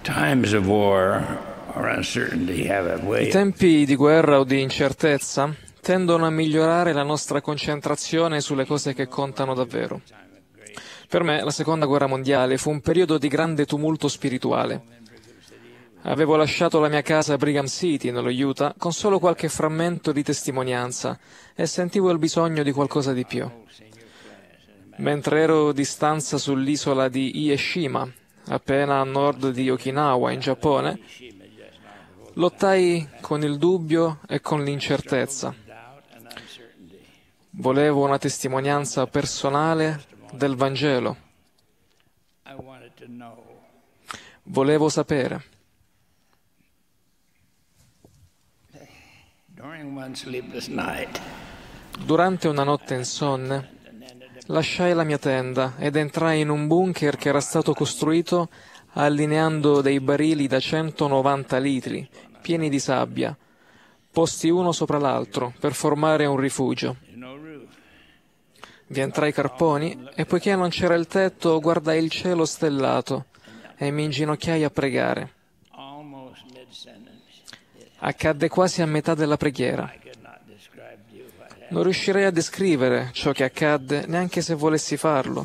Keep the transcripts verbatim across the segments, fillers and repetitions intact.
I tempi di guerra o di incertezza tendono a migliorare la nostra concentrazione sulle cose che contano davvero. Per me la Seconda Guerra Mondiale fu un periodo di grande tumulto spirituale. Avevo lasciato la mia casa a Brigham City, nello Utah, con solo qualche frammento di testimonianza e sentivo il bisogno di qualcosa di più. Mentre ero di stanza sull'isola di Ieshima, appena a nord di Okinawa, in Giappone, lottai con il dubbio e con l'incertezza. Volevo una testimonianza personale del Vangelo. Volevo sapere. Durante una notte insonne, lasciai la mia tenda ed entrai in un bunker che era stato costruito allineando dei barili da centonovanta litri, pieni di sabbia, posti uno sopra l'altro per formare un rifugio. Vi entrai carponi e poiché non c'era il tetto, guardai il cielo stellato e mi inginocchiai a pregare. Accadde quasi a metà della preghiera. Non riuscirei a descrivere ciò che accadde, neanche se volessi farlo.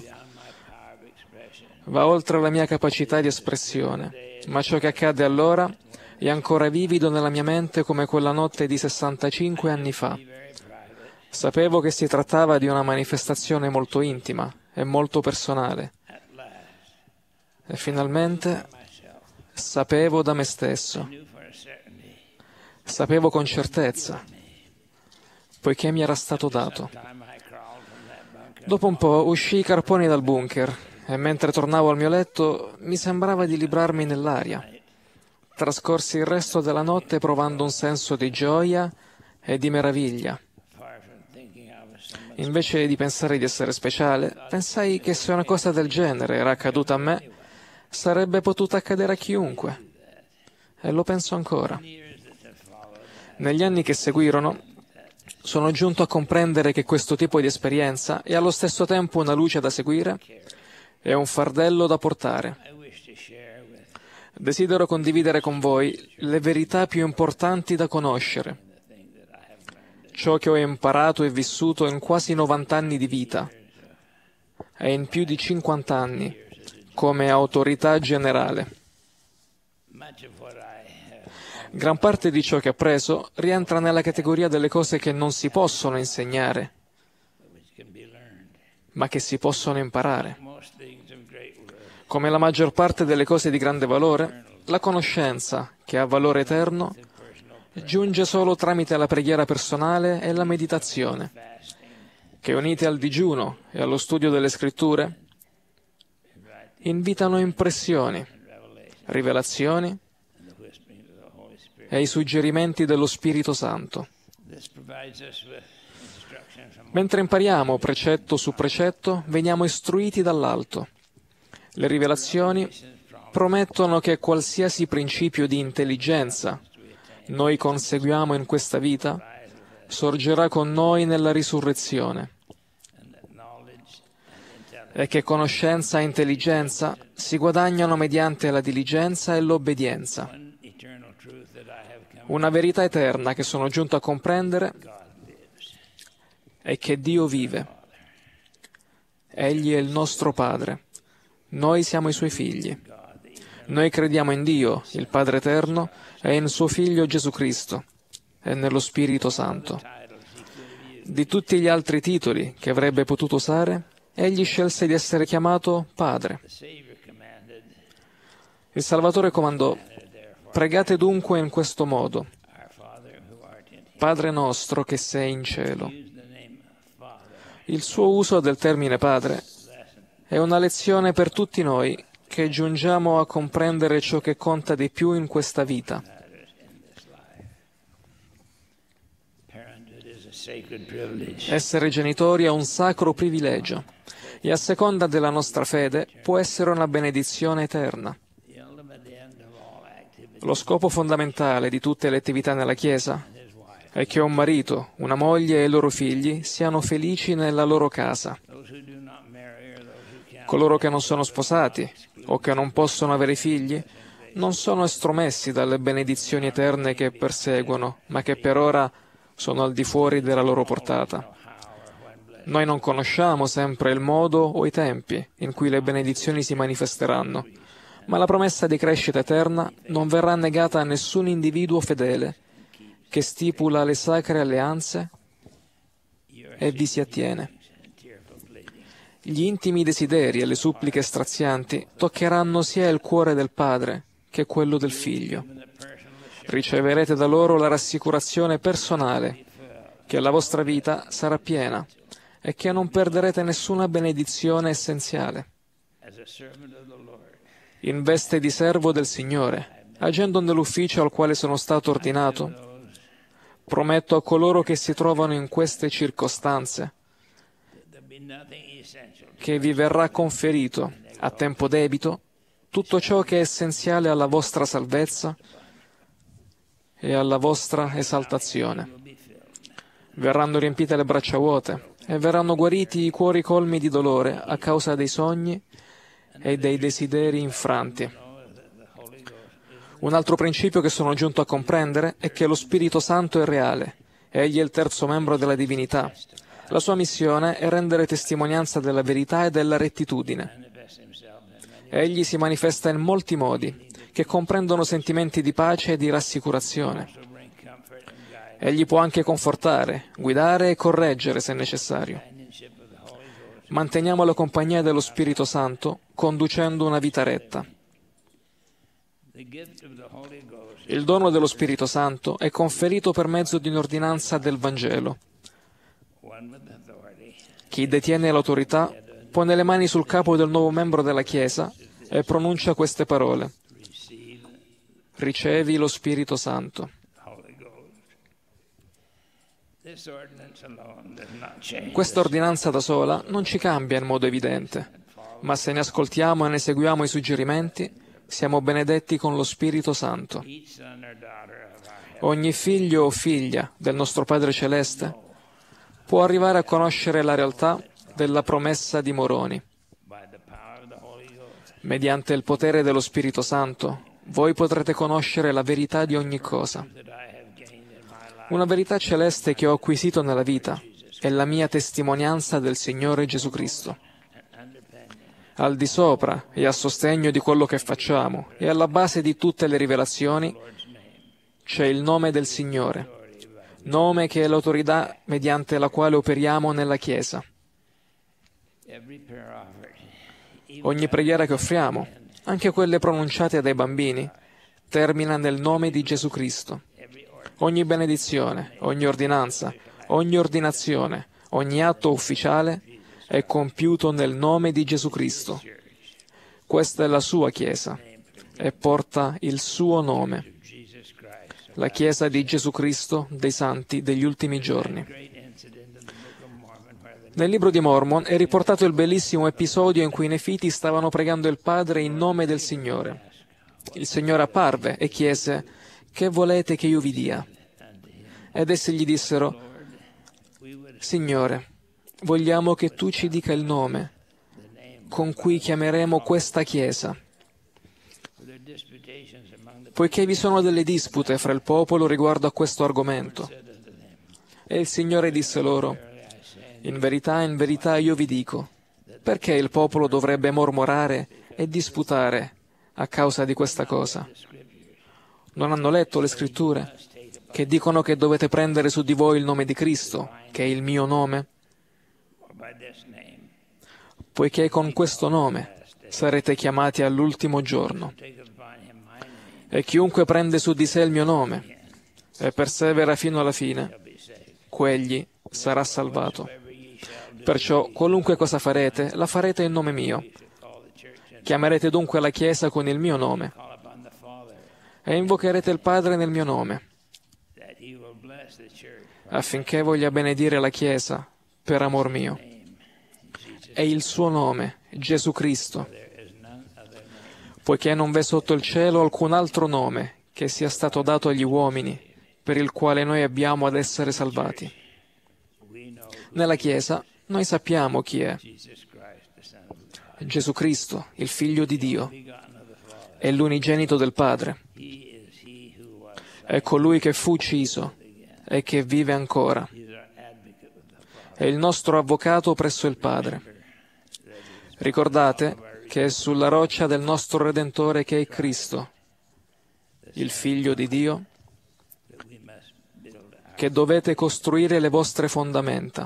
Va oltre la mia capacità di espressione, ma ciò che accadde allora è ancora vivido nella mia mente come quella notte di sessantacinque anni fa. Sapevo che si trattava di una manifestazione molto intima e molto personale. E finalmente sapevo da me stesso. Sapevo con certezza, poiché mi era stato dato. Dopo un po' uscii i carponi dal bunker e mentre tornavo al mio letto mi sembrava di librarmi nell'aria. Trascorsi il resto della notte provando un senso di gioia e di meraviglia. Invece di pensare di essere speciale, pensai che se una cosa del genere era accaduta a me, sarebbe potuta accadere a chiunque. E lo penso ancora. Negli anni che seguirono, sono giunto a comprendere che questo tipo di esperienza è allo stesso tempo una luce da seguire e un fardello da portare. Desidero condividere con voi le verità più importanti da conoscere, ciò che ho imparato e vissuto in quasi novanta anni di vita e in più di cinquanta anni come autorità generale. Gran parte di ciò che ho appreso rientra nella categoria delle cose che non si possono insegnare, ma che si possono imparare. Come la maggior parte delle cose di grande valore, la conoscenza, che ha valore eterno, giunge solo tramite la preghiera personale e la meditazione, che unite al digiuno e allo studio delle scritture, invitano impressioni, rivelazioni e i suggerimenti dello Spirito Santo. Mentre impariamo precetto su precetto, veniamo istruiti dall'alto. Le rivelazioni promettono che qualsiasi principio di intelligenza noi conseguiamo in questa vita sorgerà con noi nella risurrezione e che conoscenza e intelligenza si guadagnano mediante la diligenza e l'obbedienza. Una verità eterna che sono giunto a comprendere è che Dio vive. Egli è il nostro Padre. Noi siamo i Suoi figli. Noi crediamo in Dio, il Padre Eterno, e in Suo Figlio Gesù Cristo, e nello Spirito Santo. Di tutti gli altri titoli che avrebbe potuto usare, egli scelse di essere chiamato Padre. Il Salvatore comandò: pregate dunque in questo modo: Padre nostro che sei in cielo. Il suo uso del termine Padre è una lezione per tutti noi che giungiamo a comprendere ciò che conta di più in questa vita. Essere genitori è un sacro privilegio e a seconda della nostra fede può essere una benedizione eterna. Lo scopo fondamentale di tutte le attività nella Chiesa è che un marito, una moglie e i loro figli siano felici nella loro casa. Coloro che non sono sposati o che non possono avere figli non sono estromessi dalle benedizioni eterne che perseguono, ma che per ora sono al di fuori della loro portata. Noi non conosciamo sempre il modo o i tempi in cui le benedizioni si manifesteranno, ma la promessa di crescita eterna non verrà negata a nessun individuo fedele che stipula le sacre alleanze e vi si attiene. Gli intimi desideri e le suppliche strazianti toccheranno sia il cuore del Padre che quello del Figlio. Riceverete da loro la rassicurazione personale che la vostra vita sarà piena e che non perderete nessuna benedizione essenziale. In veste di servo del Signore, agendo nell'ufficio al quale sono stato ordinato, prometto a coloro che si trovano in queste circostanze che vi verrà conferito a tempo debito tutto ciò che è essenziale alla vostra salvezza e alla vostra esaltazione. Verranno riempite le braccia vuote e verranno guariti i cuori colmi di dolore a causa dei sogni e dei desideri infranti. Un altro principio che sono giunto a comprendere è che lo Spirito Santo è reale. Egli è il terzo membro della divinità. La sua missione è rendere testimonianza della verità e della rettitudine. Egli si manifesta in molti modi, che comprendono sentimenti di pace e di rassicurazione. Egli può anche confortare, guidare e correggere se necessario. Manteniamo la compagnia dello Spirito Santo, conducendo una vita retta. Il dono dello Spirito Santo è conferito per mezzo di un'ordinanza del Vangelo. Chi detiene l'autorità pone le mani sul capo del nuovo membro della Chiesa e pronuncia queste parole: ricevi lo Spirito Santo. Questa ordinanza da sola non ci cambia in modo evidente, ma se ne ascoltiamo e ne seguiamo i suggerimenti, siamo benedetti con lo Spirito Santo. Ogni figlio o figlia del nostro Padre Celeste può arrivare a conoscere la realtà della promessa di Moroni. Mediante il potere dello Spirito Santo, voi potrete conoscere la verità di ogni cosa. Una verità celeste che ho acquisito nella vita è la mia testimonianza del Signore Gesù Cristo. Al di sopra e a sostegno di quello che facciamo e alla base di tutte le rivelazioni c'è il nome del Signore, nome che è l'autorità mediante la quale operiamo nella Chiesa. Ogni preghiera che offriamo, anche quelle pronunciate dai bambini, termina nel nome di Gesù Cristo. Ogni benedizione, ogni ordinanza, ogni ordinazione, ogni atto ufficiale è compiuto nel nome di Gesù Cristo. Questa è la sua Chiesa e porta il suo nome, la Chiesa di Gesù Cristo dei Santi degli ultimi giorni. Nel libro di Mormon è riportato il bellissimo episodio in cui i Nefiti stavano pregando il Padre in nome del Signore. Il Signore apparve e chiese: «Che volete che io vi dia?» Ed essi gli dissero: «Signore, vogliamo che tu ci dica il nome con cui chiameremo questa Chiesa». Poiché vi sono delle dispute fra il popolo riguardo a questo argomento. E il Signore disse loro: «In verità, in verità io vi dico, perché il popolo dovrebbe mormorare e disputare a causa di questa cosa? Non hanno letto le Scritture, che dicono che dovete prendere su di voi il nome di Cristo, che è il mio nome? Poiché con questo nome sarete chiamati all'ultimo giorno. E chiunque prende su di sé il mio nome e persevera fino alla fine, quegli sarà salvato. Perciò qualunque cosa farete, la farete in nome mio. Chiamerete dunque la Chiesa con il mio nome e invocherete il Padre nel mio nome, affinché voglia benedire la Chiesa per amor mio. E il suo nome, Gesù Cristo, poiché non v'è sotto il cielo alcun altro nome che sia stato dato agli uomini per il quale noi abbiamo ad essere salvati. Nella Chiesa noi sappiamo chi è: Gesù Cristo, il Figlio di Dio. è l'unigenito del Padre. È colui che fu ucciso e che vive ancora. È il nostro avvocato presso il Padre. Ricordate che è sulla roccia del nostro Redentore che è Cristo, il Figlio di Dio, che dovete costruire le vostre fondamenta.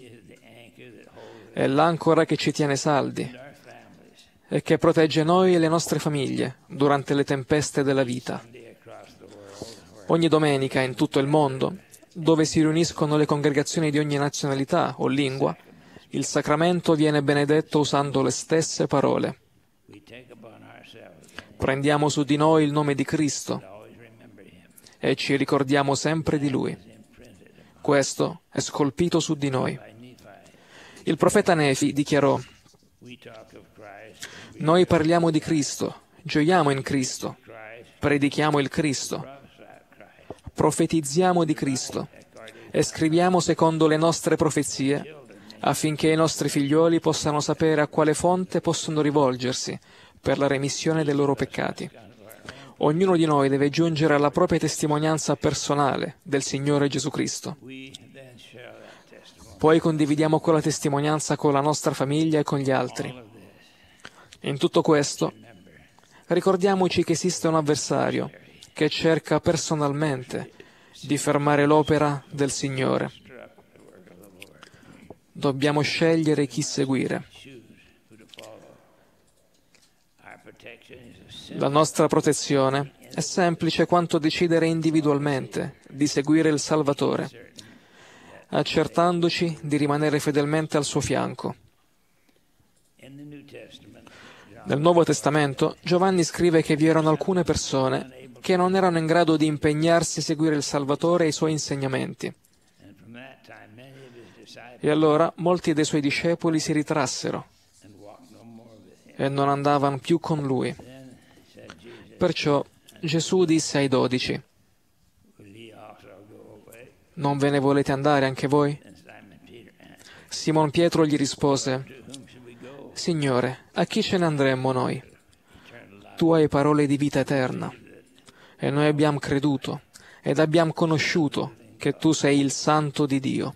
È l'ancora che ci tiene saldi e che protegge noi e le nostre famiglie durante le tempeste della vita. Ogni domenica in tutto il mondo, dove si riuniscono le congregazioni di ogni nazionalità o lingua, il sacramento viene benedetto usando le stesse parole. Prendiamo su di noi il nome di Cristo e ci ricordiamo sempre di Lui. Questo è scolpito su di noi. Il profeta Nefi dichiarò: noi parliamo di Cristo, gioiamo in Cristo, predichiamo il Cristo, profetizziamo di Cristo e scriviamo secondo le nostre profezie, affinché i nostri figlioli possano sapere a quale fonte possono rivolgersi per la remissione dei loro peccati. Ognuno di noi deve giungere alla propria testimonianza personale del Signore Gesù Cristo. Poi condividiamo quella testimonianza con la nostra famiglia e con gli altri. In tutto questo, ricordiamoci che esiste un avversario che cerca personalmente di fermare l'opera del Signore. Dobbiamo scegliere chi seguire. La nostra protezione è semplice quanto decidere individualmente di seguire il Salvatore, accertandoci di rimanere fedelmente al suo fianco. Nel Nuovo Testamento, Giovanni scrive che vi erano alcune persone che non erano in grado di impegnarsi a seguire il Salvatore e i suoi insegnamenti. E allora molti dei suoi discepoli si ritrassero e non andavano più con lui. Perciò Gesù disse ai dodici: non ve ne volete andare anche voi? Simon Pietro gli rispose: Signore, a chi ce ne andremmo noi? Tu hai parole di vita eterna, e noi abbiamo creduto ed abbiamo conosciuto che tu sei il Santo di Dio.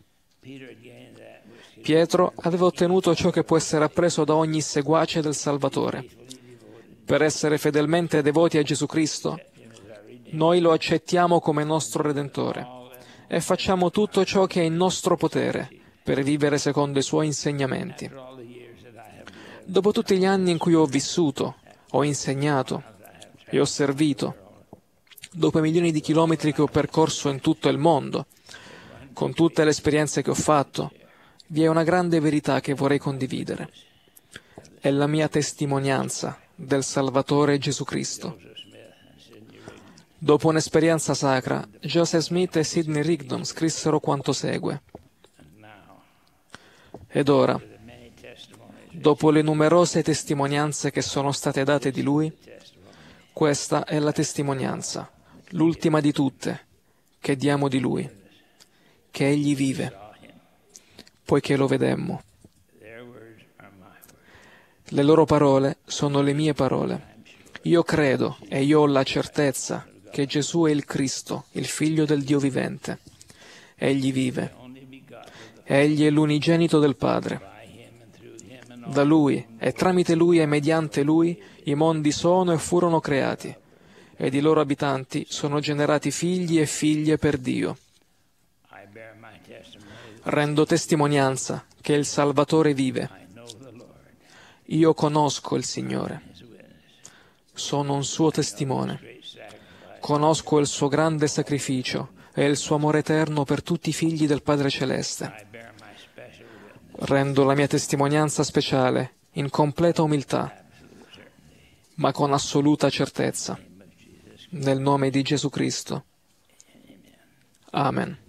Pietro aveva ottenuto ciò che può essere appreso da ogni seguace del Salvatore. Per essere fedelmente devoti a Gesù Cristo, noi lo accettiamo come nostro Redentore e facciamo tutto ciò che è in nostro potere per vivere secondo i suoi insegnamenti. Dopo tutti gli anni in cui ho vissuto, ho insegnato e ho servito, dopo i milioni di chilometri che ho percorso in tutto il mondo, con tutte le esperienze che ho fatto, vi è una grande verità che vorrei condividere. È la mia testimonianza del Salvatore Gesù Cristo. Dopo un'esperienza sacra, Joseph Smith e Sidney Rigdon scrissero quanto segue. Ed ora, dopo le numerose testimonianze che sono state date di Lui, questa è la testimonianza, l'ultima di tutte, che diamo di Lui, che Egli vive, poiché lo vedemmo. Le loro parole sono le mie parole. Io credo e io ho la certezza che Gesù è il Cristo, il Figlio del Dio vivente. Egli vive. Egli è l'unigenito del Padre. Da Lui e tramite Lui e mediante Lui i mondi sono e furono creati, ed i loro abitanti sono generati figli e figlie per Dio. Rendo testimonianza che il Salvatore vive. Io conosco il Signore. Sono un suo testimone. Conosco il suo grande sacrificio e il suo amore eterno per tutti i figli del Padre Celeste. Rendo la mia testimonianza speciale in completa umiltà, ma con assoluta certezza, nel nome di Gesù Cristo. Amen.